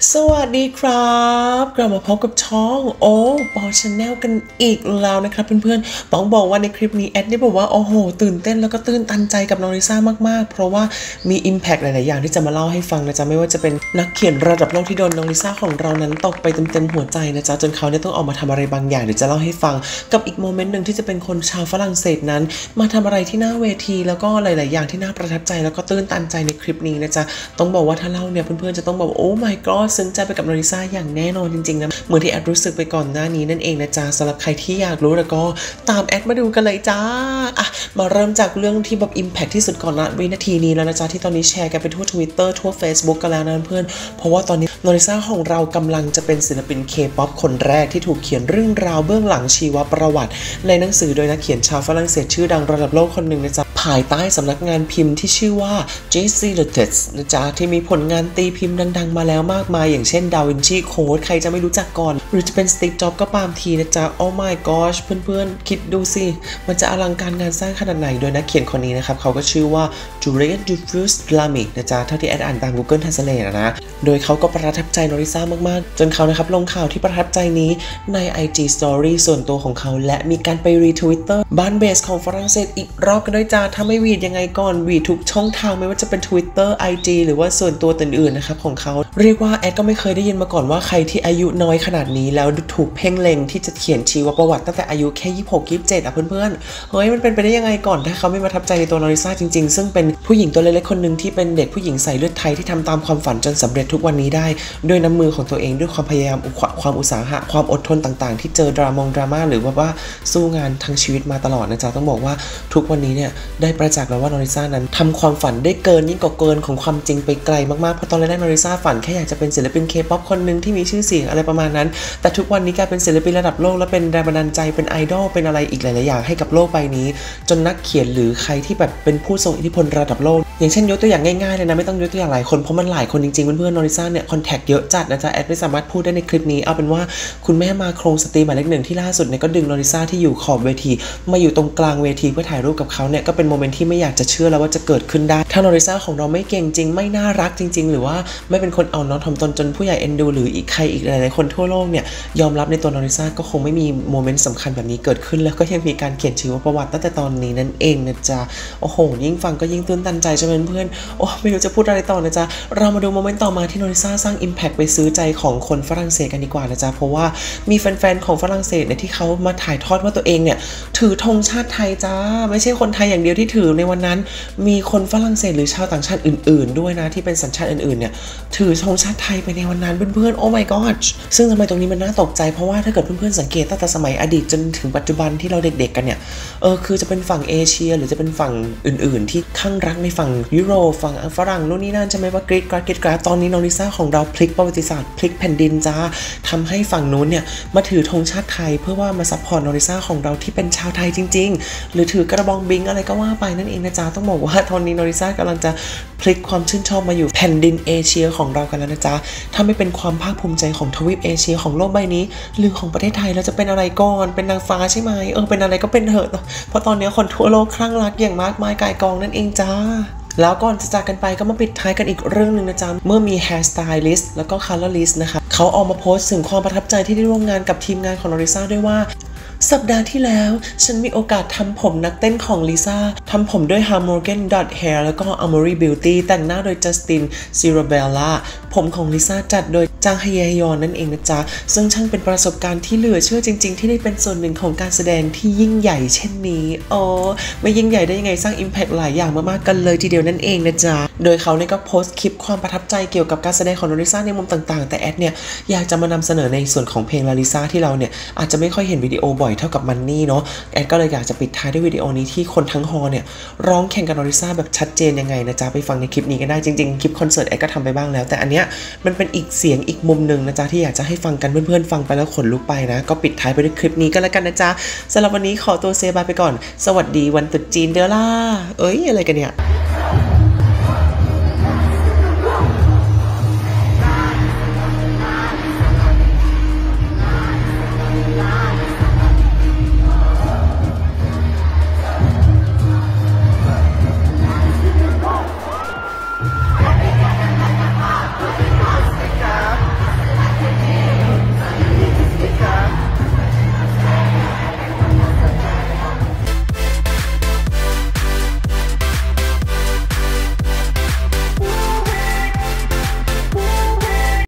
สวัสดีครับกลับมาพบกับช่องโอ้ปอชาแนลกันอีกแล้วนะครับเพื่อนๆต้องบอกว่าในคลิปนี้แอดได้บอกว่าโอ้โหตื่นเต้นแล้วก็ตื่นตันใจกับน้องลิซ่ามากๆเพราะว่ามี Impact หลายๆอย่างที่จะมาเล่าให้ฟังนะจ๊ะไม่ว่าจะเป็นนักเขียนระดับโลกที่โดนน้องลิซ่าของเรานั้นตกไปเต็มๆหัวใจนะจ๊ะจนเขาเนี่ยต้องออกมาทำอะไรบางอย่างเดี๋ยวจะเล่าให้ฟังกับอีกโมเมนต์หนึ่งที่จะเป็นคนชาวฝรั่งเศสนั้นมาทำอะไรที่หน้าเวทีแล้วก็หลายๆอย่างที่น่าประทับใจแล้วก็ตื่นตันใจในคลิปนี้นะจ๊ะต้องบอกว่าถ้าเล่าเนี่ยเพื่อนๆจะต้องบอกโอ้ my god ซึ้งใจไปกับน้องลิซ่าอย่างแน่นอนจริงๆนะเหมือนที่แอดรู้สึกไปก่อนหน้านี้นั่นเองนะจ๊ะสำหรับใครที่อยากรู้แล้วก็ตามแอดมาดูกันเลยจ้ามาเริ่มจากเรื่องที่แบบ impact ที่สุดก่อนละวินาทีนี้แล้วนะจ๊ะที่ตอนนี้แชร์กันไปทั่ว Twitter ทั่ว Facebook กันแล้วนะเพื่อนเพราะว่าตอนนี้น้องลิซ่าของเรากำลังจะเป็นศิลปิน K-pop คนแรกที่ถูกเขียนเรื่องราวเบื้องหลังชีวประวัติในหนังสือโดยนักเขียนชาวฝรั่งเศสชื่อดังระดับโลกคนหนึ่งนะจ๊ะภายใต้สำนักงานพิมพ์ที่ชื่อว่า JC Letters นะจ๊ะที่มีผลงานตีพิมพ์ดังๆมาแล้วมากมายอย่างเช่น Da Vinci Code ใครจะไม่รู้จักก่อนหรือจะเป็น Steve Jobs ก็ปามทีนะจ๊ะ Oh my gosh เพื่อนๆคิดดูสิมันจะอลังการงานสร้างขนาดไหนโดยนักเขียนคนนี้นะครับเขาก็ชื่อว่า Juliet Dufus-Lamy นะจ๊ะเท่าที่แอดอ่านตาม Google Translate นะโดยเขาก็ประทับใจน้องลิซ่ามากๆจนเขานะครับลงข่าวที่ประทับใจนี้ใน IG Story ส่วนตัวของเขาและมีการไปรีทวิตเตอร์บ้านเบสของฝรั่งเศสอีกรอบกันด้วยจ้าถ้าไม่วีดยังไงก่อนวีดทุกช่องทางไม่ว่าจะเป็น Twitter IG หรือว่าส่วนตัวอื่นๆนะครับของเขาเรียกว่าแอดก็ไม่เคยได้ยินมาก่อนว่าใครที่อายุน้อยขนาดนี้แล้วถูกเพ่งเล็งที่จะเขียนชีวประวัติตั้งแต่อายุแค่26-27เพื่อนๆเฮ้ยมันเป็นไปได้ยังไงก่อนถ้าเขาไม่ประทับใจในตัวน้องลิซ่าจริงๆซึ่งเป็นผู้หญิงตัวเล็กๆคนหนึ่งที่เป็นเด็กผู้หญิงใส่เลือดไทยที่ทำตามความฝันจนสำเร็จทุกวันนี้ได้ด้วยน้ำมือของตัวเองด้วยความพยายามความอุตสาหะความอดทนต่างๆที่เจอดราม่าหรือว่าสู้งานทั้งชีวิตมาตลอดนะจ๊ะต้องบอกว่าทุกวันนี้เนี่ยได้ประจักษ์แล้วว่าน้องลิซ่านั้นทำความฝันได้เกินยิ่งกว่าเกินของความจริงไปไกลมากๆเพราะตอนแรกน้องลิซ่าฝันแค่อยากจะเป็นศิลปิน K-pop คนหนึ่งที่มีชื่อเสียงอะไรประมาณนั้นแต่ทุกวันนี้กลายเป็นศิลปินระดับโลกและเป็นแรงบันดาลใจเป็นไอดอลเป็นอะไรอีกหลายๆอย่างให้กับโลกใบนี้จนนักเขียนหรือใครที่แบบเป็นผู้ทรงอิทธิพลระดับโลกอย่างเช่นยกตัวอย่างง่ายๆเลยนะไม่ต้องยกตัวอย่างหลายคนเพราะมันหลายคนจริงๆเพื่อนๆน้องลิซ่าเนี่ยคอนแทคเยอะจัดนะจ๊ะแอดไม่สามารถพูดได้ในคลิปนี้เอาเป็นว่าคุณแม่มาโครงสตรีหมายเลขหนึ่งที่ล่าสุดเนี่ยก็ดึงน้องลิซ่าที่อยู่ขอบเวทีมาอยู่ตรงกลางเวทีเพื่อถ่ายรูปกับเขาเนี่ยก็เป็นโมเมนต์ที่ไม่อยากจะเชื่อแล้วว่าจะเกิดขึ้นได้ถ้าน้องลิซ่าของเราไม่เก่งจริงไม่น่ารักจริงๆหรือว่าไม่เป็นคนเอาน้องทำตนจนผู้ใหญ่เอ็นดูหรืออีกใครอีกหลายๆคนทั่วโลกเนี่ยยอมรับในตัวน้องลิซ่าก็คงไม่มีโมเมนต์สำคัญแบบนี้เกิดขึ้นแล้วก็ยังมีการเขียนชีวประวัติตั้งแต่ตอนนี้นั่นเองนะจ๊ะโอ้โหยิ่งฟังก็ยิ่งตื่นตันใจใช่ไหมเพื่อนโอ้ไม่รู้จะพูดอะไรต่อนะจ๊ะเรามาดูโมเมนต์ต่อมาที่น้องลิซ่าสร้าง Impact ไปซื้อใจของคนฝรั่งเศสกันดีกว่านะจ๊ะเพราะว่ามีแฟนๆของฝรั่งเศสเนี่ยที่เขามาถ่ายทอดว่าตัวเองเนี่ยถือธงชาติไทยจ้าไม่ใช่คนไทยอย่างเดียวที่ถือในวันนั้นมีคนฝรั่งเศสหรือชาวต่างชาติอื่นๆด้วยนะที่เป็นสัญชาติอื่นๆเนี่ยถือธงชาติไทยไปในวันนั้นเพื่อนๆโอ้ my god ซึ่งทำไมตรงนี้มันน่าตกใจเพราะว่าถ้าเกิดเพื่อนๆสังเกตตั้งแต่สมัยอดีตจนถึงปัจจุบันที่เราเด็กๆกันเนี่ยคือจะเป็นฝั่งเอเชียหรือจะเป็นฝั่งอื่นๆที่ข้างรักในฝั่งยุโรปฝั่งฝรั่งโน่นนี่นั่นใช่ไหมว่ากรีดกราดตอนนี้น้องลิซ่าของเราพลิกประวัติศาสตร์พลิกแผ่นดินจ้าทำให้ฝั่งนู้นเนี่ยมาถือธงชาติไทยเพื่อว่ามาซัพพอร์ตน้องลิซ่าของเราที่เป็นชาวไทยจริงๆหรือถือกระบองบิงอะไรก็ว่าไปนั่นเองนะจ๊ะต้องบอกว่าตอนนี้น้องลิซ่ากำลังจะพลิกความชื่นชอบมาอยู่แผ่นดินเอเชียของเรากันแล้วนะจ๊ะถ้าไม่เป็นความภาคภูมิใจของทวีปเอเชียของโลกใบนี้หรือของประเทศไทยเราจะเป็นอะไรก่อนเป็นนางฟ้าใช่ไหมเป็นอะไรก็เป็นเถอะเพราะตอนนี้คนทั่วโลกคลั่งรักอย่างมากมายกายกองนั่นเองจ้าแล้วก่อนจะจากกันไปก็มาปิดท้ายกันอีกเรื่องหนึ่งนะจ๊ะเมื่อมี Hair Stylist แล้วก็ Colorist นะคะเขาออกมาโพสต์ถึงความประทับใจที่ได้ร่วมงานกับทีมงานของน้องลิซ่าด้วยว่าสัปดาห์ที่แล้วฉันมีโอกาสทำผมนักเต้นของลิซ่าทำผมด้วย Harmorgan Dot Hair แล้วก็ Amory Beauty แต่งหน้าโดย Justin Cirabella ผมของลิซ่าจัดโดยจางฮเยยอนนั่นเองนะจ๊ะซึ่งช่างเป็นประสบการณ์ที่เหลือเชื่อจริงๆที่ได้เป็นส่วนหนึ่งของการแสดงที่ยิ่งใหญ่เช่นนี้ไม่ยิ่งใหญ่ได้ยังไงสร้าง Impact หลายอย่างมากๆกันเลยทีเดียวนั่นเองนะจ๊ะโดยเขาเนี่ยก็โพสต์คลิปความประทับใจเกี่ยวกับการแสดงของลิซ่าในมุมต่างๆแต่แอดเนี่ยอยากจะมานำเสนอในส่วนของเพลงลาลิซ่าที่เราเนี่ยอาจจะไม่ค่อยเห็นวิดีโอบ่อยเท่ากับมันนี่เนาะแอดก็เลยอยากจะปิดท้ายด้วยวิดีโอนี้ที่คนทั้งฮอเนี่ยร้องแข่งกับน้องลิซ่าแบบชัดเจนยังไงนะจ๊ะไปฟังในคลิปนี้กันได้จริงๆคลิปคอนเสิร์ตแอดก็ทำไปบ้างแล้วแต่อันเนี้ยมันเป็นอีกเสียงอีกมุมหนึ่งนะจ๊ะที่อยากจะให้ฟังกันเพื่อนๆฟังไปแล้วขนลุกไปนะก็ปิดท้ายไปด้วยคลิปนี้กันแล้วกันนะจ๊ะสำหรับวันนี้ขอตัวเซบายไปก่อนสวัสดีวันตรุษจีนเด้อล่ะอะไรกันเนี่ย